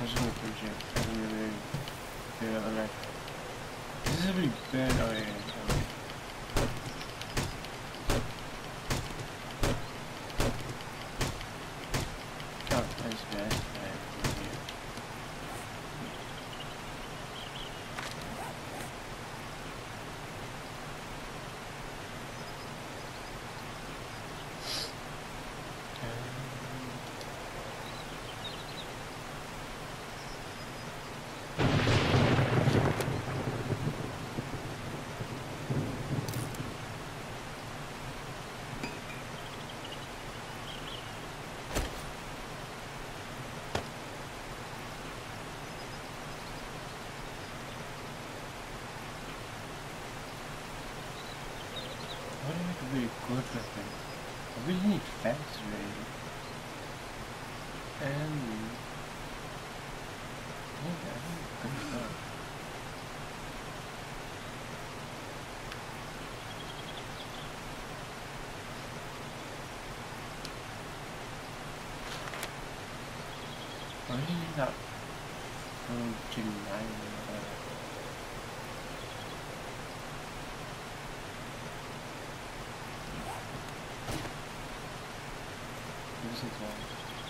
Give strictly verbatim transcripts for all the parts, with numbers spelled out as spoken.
just gonna finish it. I don't really do that on that. This is a really bad. Oh yeah. yeah. Oh, that's bad. What do I make a really good weapon? I really need fast really. And yeah, I think good stuff. I really need that full nine or whatever. This is one.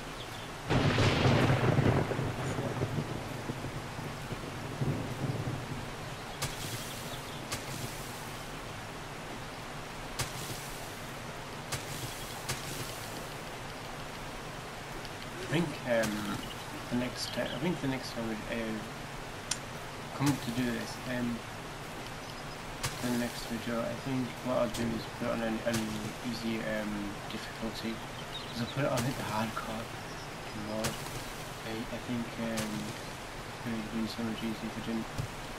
I think um, the next time, I think the next time we uh, come to do this, um, the next video, I think what I'll do is put it on an, an easy um, difficulty. Because I'll put it on the hardcore mode. I, I think um, it would have been so much easier if I didn't.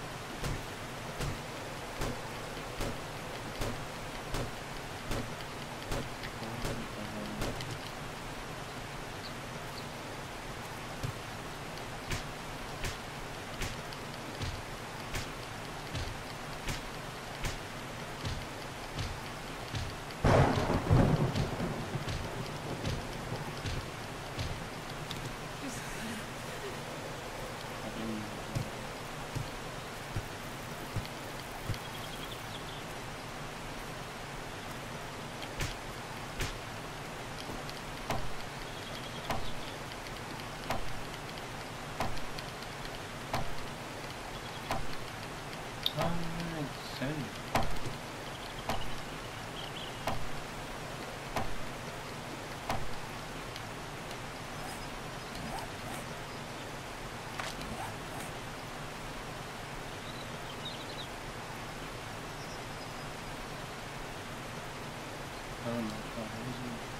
Oh my god, what is it?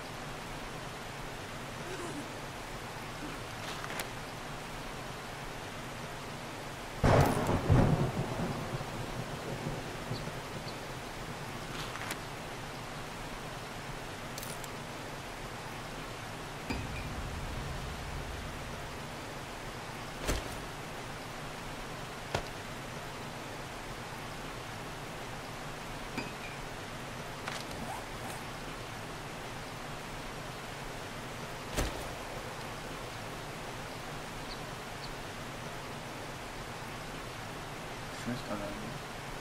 First one I mean.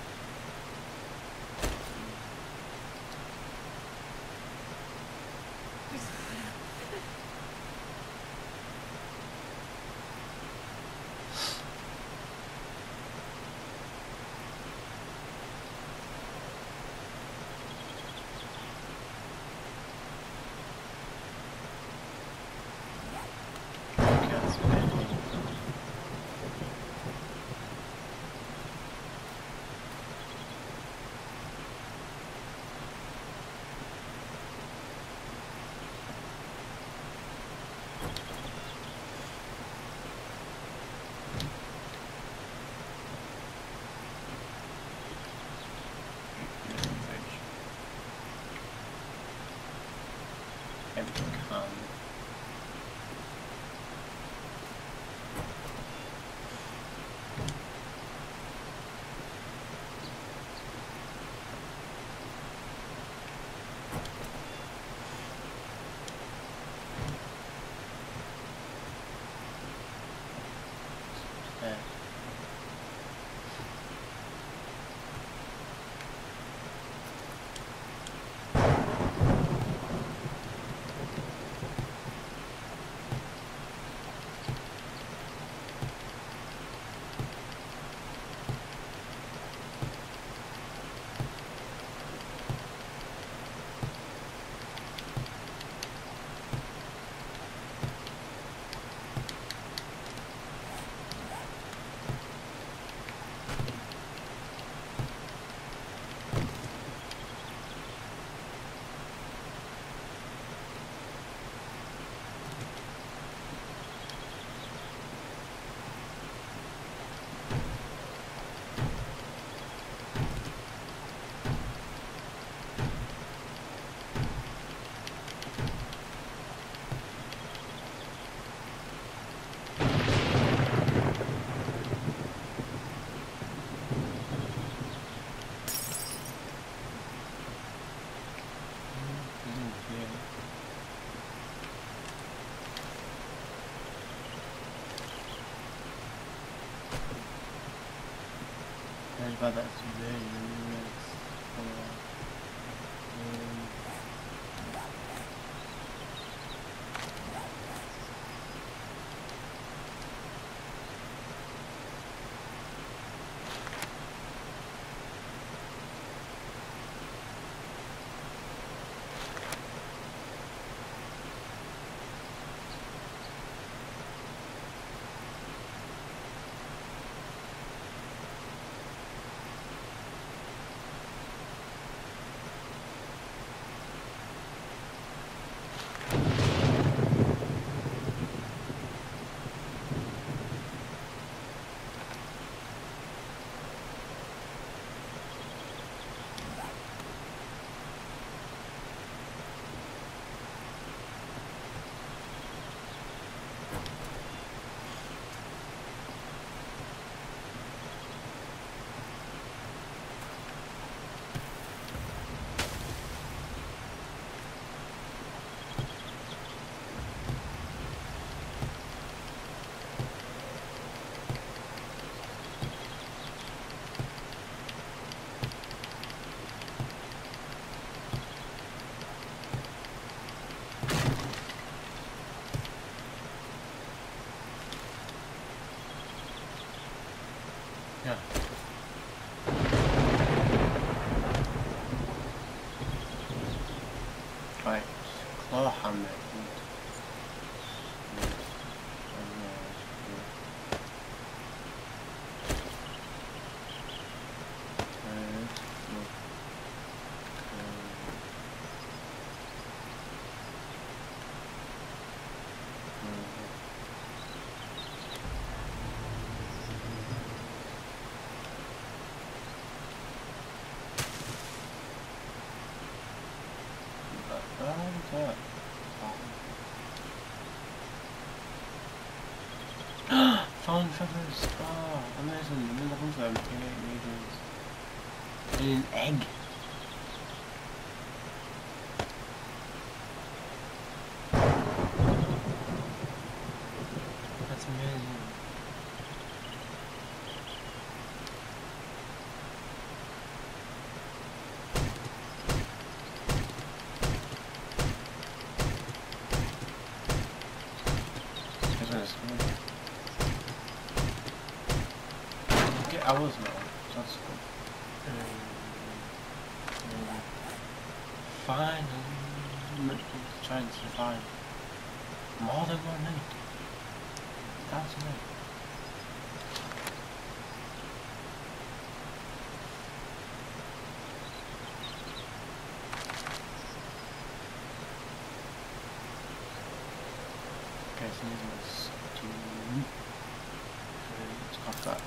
Um, But that's very nice. Um, yeah. Right, claw hammer. Found feathers! Oh, amazing! I'm in the hunt for them in eight regions. And an egg! That's amazing. Get hours now, that's good. Um, um, finally, trying to survive more than one night. That's right. Okay, so this was two. Let's cough that.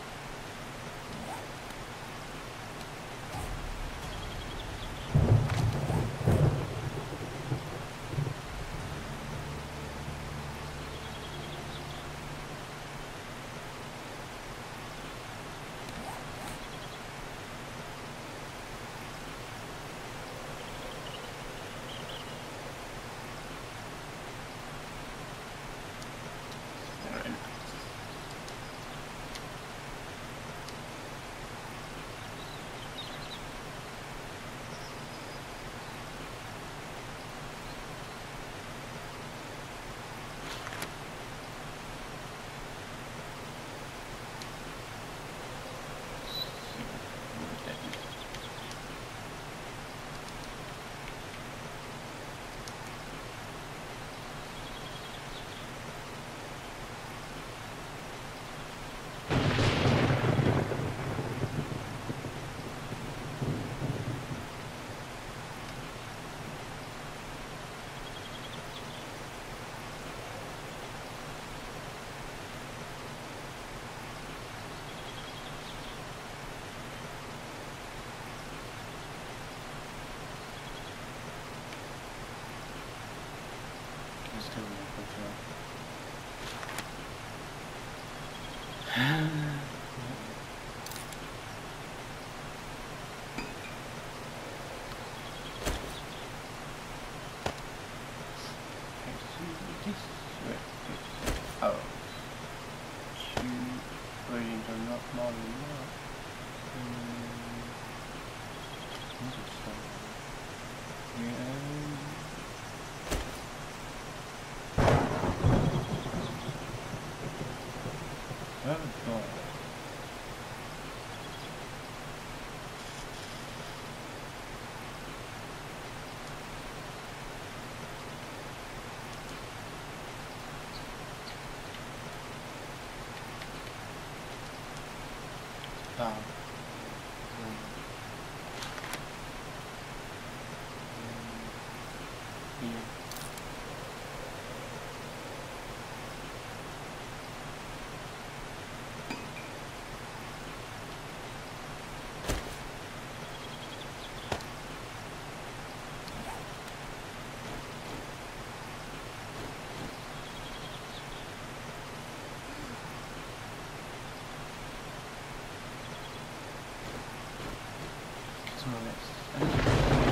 Still no control. Oh. Shoot. Waiting to not more than that. I have a door. Wow. Here. More or less.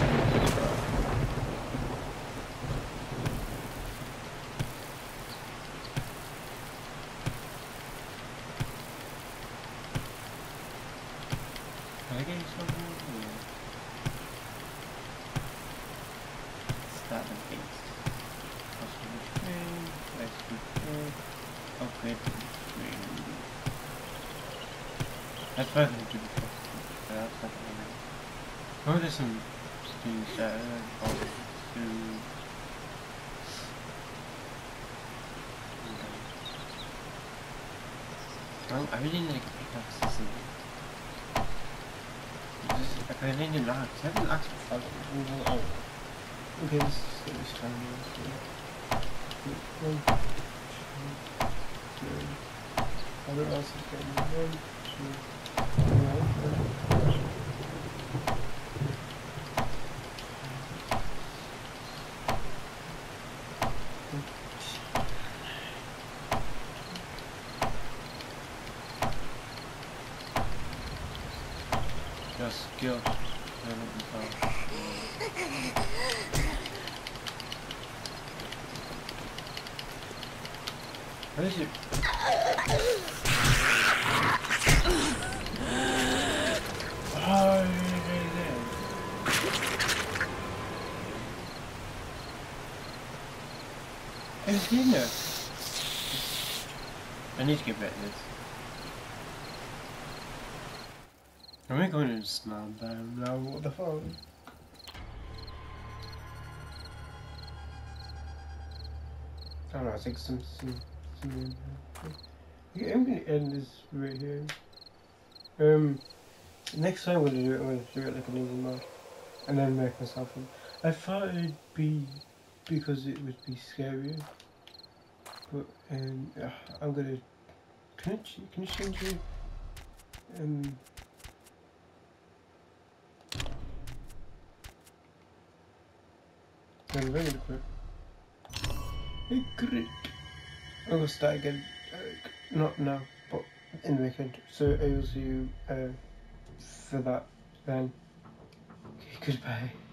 Can I get you something? Yeah. Start the base. Possible train. Let's do train. Upgrade the train. That's better than to the first. But that's not really. Oh, there's some students that are going to. Oh, I really need to pick up something. I really need an axe. I have an axe for fun. Oh. Okay, this is this time. One, two, three. What else is going on? One, two, three. Just skill. What is it? Oh, it's in there. I need to get better at this. Am I going to snob down now? What the fuck? I don't know, I think some, some, some yeah, I'm gonna end this right here. Um, next time I'm gonna do it, I'm gonna do it like an easy mod. And then make myself one. I thought it'd be because it would be scarier. But, um, uh, I'm gonna, can I, ch can you change it? Um, I'm very gonna quit. Hey, great. I'm gonna start again. Uh, not now, but in the weekend. So I will see you uh, for that then. Okay, goodbye.